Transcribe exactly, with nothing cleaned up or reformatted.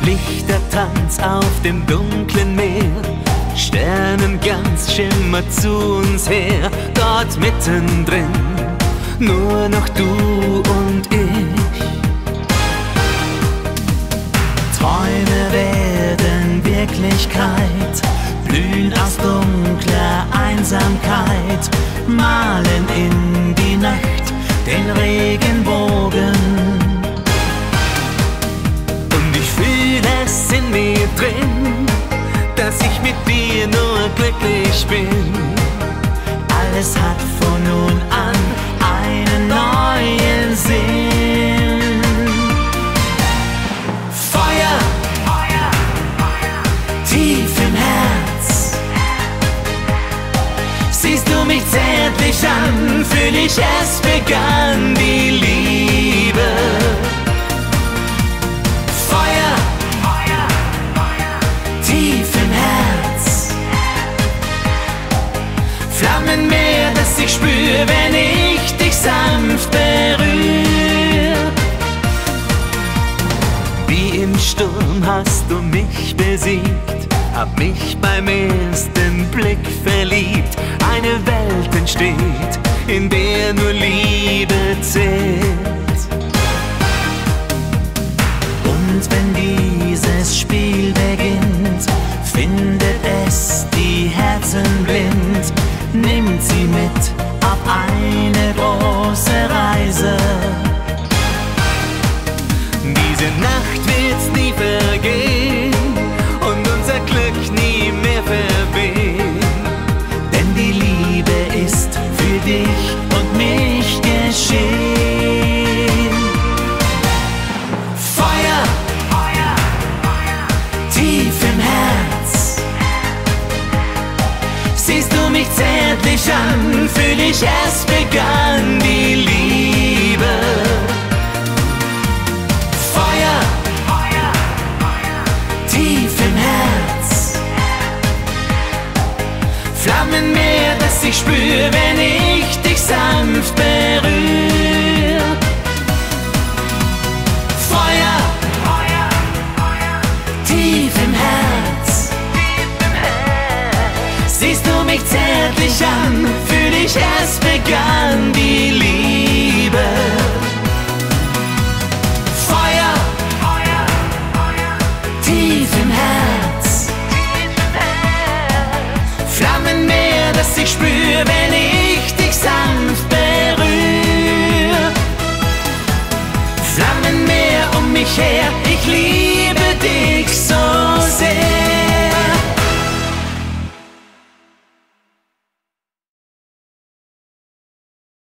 Lichtertanz auf dem dunklen Meer, Sternenglanz schimmert zu uns her. Dort mittendrin nur noch du und ich. Träume werden Wirklichkeit, blühen aus dunkler Einsamkeit, malen in die Nacht den Regenbogen. Und ich fühle es in mir drin, dass ich mit dir nur glücklich bin. Alles hat von nun an einen neuen Sinn. Feuer, Feuer, Feuer, tief im Herz. Siehst du mich zärtlich an, fühl ich, es begann die Liebe. Feuer, Feuer, Feuer, tief im Herz. Flammenmeer, das ich spür, wenn ich dich sanft berühr. Wie im Sturm hast du mich besiegt, hab mich beim ersten Blick verliebt. Eine Welt entsteht, in der nur Liebe zählt. Und wenn dieses Spiel beginnt, findet es die Herzen blind, nimmt sie mit auf eine große Reise. Diese Nacht wird's nie vergehen und unser Glück nie mehr verwehen, denn die Liebe ist für dich und mich geschehen. Feuer, Feuer, Feuer, tief im Herz. Siehst du mich zärtlich an, fühl ich, es begann die Liebe. Feuer, Feuer, Feuer, tief im Herz. Flammenmeer, das ich spür, wenn ich dich sanft berühr. Feuer, Feuer, Feuer, tief im Herz. Siehst du mich zärtlich an, fühl ich, es begann die Liebe. Feuer, Feuer, Feuer, tief im Herz. Flammenmeer, das ich spür, wenn ich dich sanft berühr. Flammenmeer um mich her, ich liebe